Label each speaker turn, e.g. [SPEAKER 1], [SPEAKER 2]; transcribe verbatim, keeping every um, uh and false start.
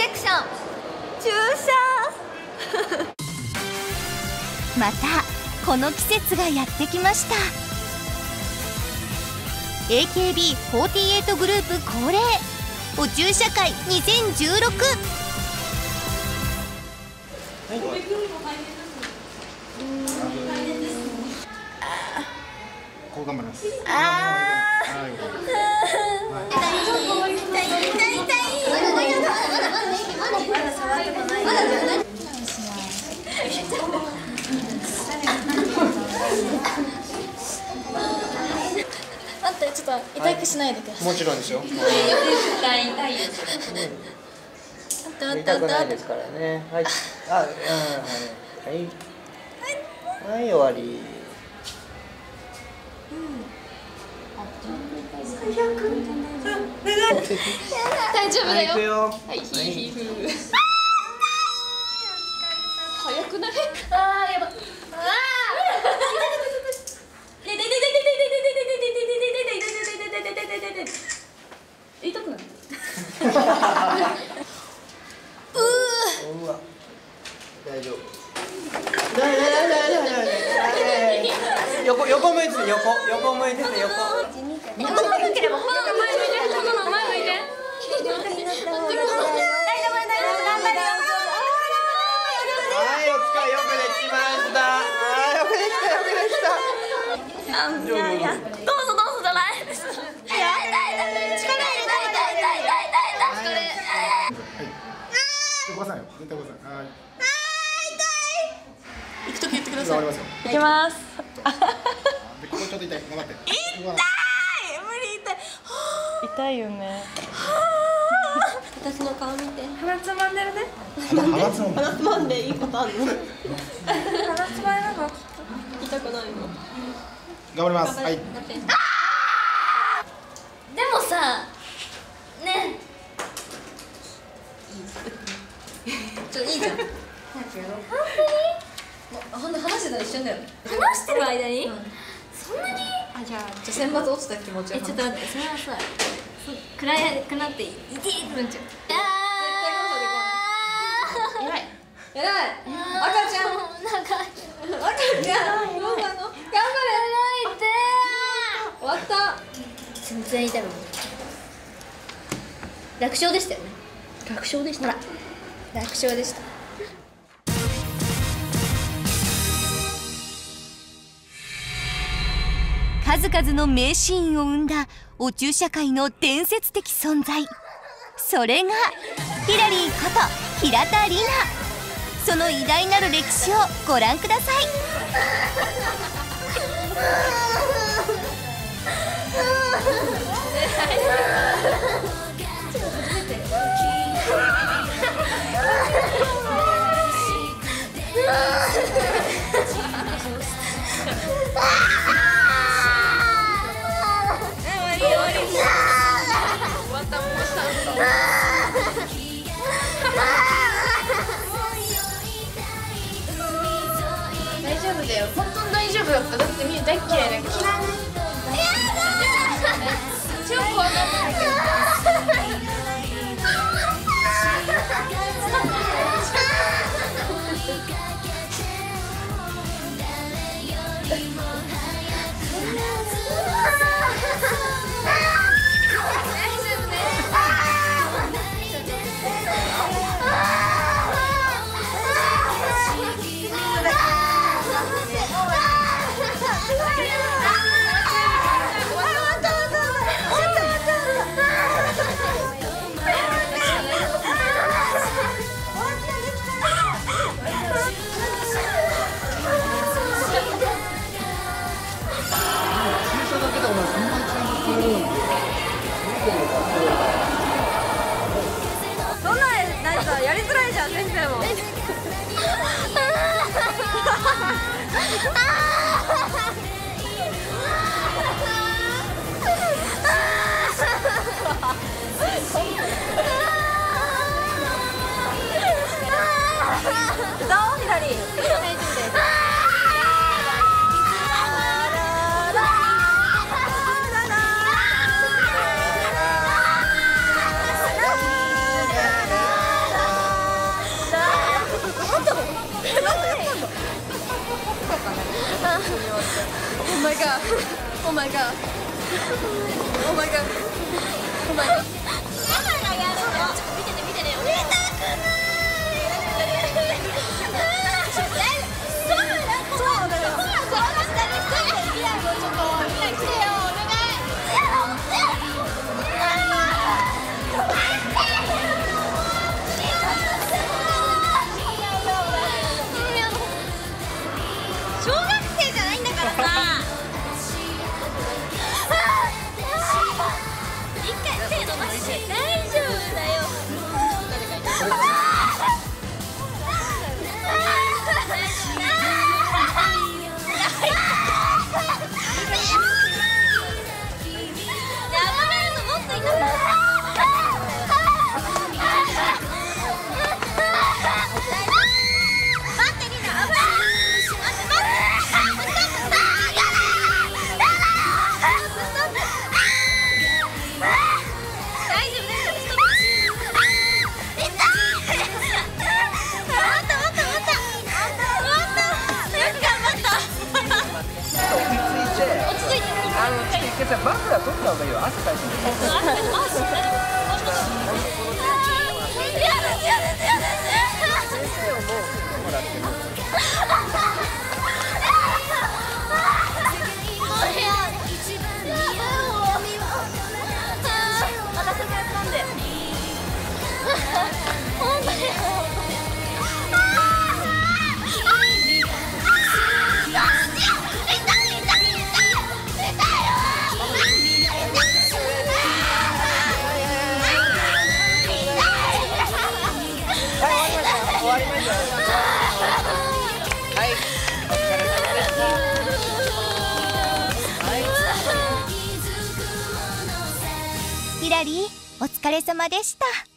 [SPEAKER 1] レクション注射またこの季節がやってきました。 エーケービーフォーティーエイト グループ恒例お注射会にせんじゅうろく。
[SPEAKER 2] こう頑張ります。
[SPEAKER 1] あ
[SPEAKER 3] 待って、ちょっと痛くしないでください。
[SPEAKER 2] もちろんですよ。
[SPEAKER 3] 痛い痛いよ。
[SPEAKER 2] 痛くないですからね。はい。あ、はいはいはい、終わり。
[SPEAKER 3] 大丈夫だよ。
[SPEAKER 2] 行くよ。
[SPEAKER 3] はい、ヒーヒーフー。早くない？ああ、やば。ああ。痛くない？
[SPEAKER 2] うわ。大丈夫。大丈夫大丈夫大丈夫。横横向いてて横横向いてて横。
[SPEAKER 1] 横向ければ前向いて、その前向いて。大丈夫大丈夫、頑張るよ。
[SPEAKER 2] はい、お疲れ、よくできました。あー、よくできたよくできた。
[SPEAKER 1] あ、いやいや、どうぞどうぞじゃない。痛い痛い痛い、力入れたい痛い痛い痛い痛い痛い。
[SPEAKER 2] ごめんなさいよ、絶対ごめんなさい。はい。
[SPEAKER 3] 行くとき言ってください。
[SPEAKER 2] 頑張りますよ。
[SPEAKER 3] 行きます。
[SPEAKER 2] で、ここちょっと痛い、頑張って。
[SPEAKER 1] 痛い、無理痛い。
[SPEAKER 3] 痛いよね。
[SPEAKER 1] 私の顔見て。鼻つまんでるね。
[SPEAKER 2] 鼻つまんで。
[SPEAKER 3] 鼻つまんでいいことあるの？
[SPEAKER 1] 鼻つまんなか
[SPEAKER 3] 痛くないの？
[SPEAKER 2] 頑張ります。はい。
[SPEAKER 1] でもさ、ね。
[SPEAKER 3] ちょっといいじゃん。
[SPEAKER 1] 本
[SPEAKER 3] ほんで話してたら一緒だよ。
[SPEAKER 1] 当に話してる間に、そんなに。
[SPEAKER 3] あ、じゃあ、じゃ選抜落ちた気持ちを。
[SPEAKER 1] え、ちょっと待って、それはさ、暗くなって、いてーってなっちゃう。
[SPEAKER 3] 偉い。偉い。赤ちゃん。
[SPEAKER 1] なんか、
[SPEAKER 3] 赤ちゃん。どうなの？頑張れ。終わった。
[SPEAKER 1] 全然痛くない。楽勝でしたよね。
[SPEAKER 3] 楽勝でし
[SPEAKER 1] ほら、楽勝でした。数々の名シーンを生んだお注射界の伝説的存在、それがヒラリーこと平田理奈。その偉大なる歴史をご覧ください。
[SPEAKER 3] 大丈夫だよ。本当に大丈夫だった。だってみんな大っ嫌いだから。嫌い。超怖かった。
[SPEAKER 1] あ
[SPEAKER 3] Oh my god. Oh my god. Oh my god. 見てね見てね。見たくない。そうだよ。そうだよ。未来もちょっと未来来てよ。お願い。小学生じゃないんだからさ。一回手伸ばして大丈夫だよ。
[SPEAKER 2] バフラー取った方がいいよ。汗かいてる。
[SPEAKER 1] ヒラリー、お疲れ様でした。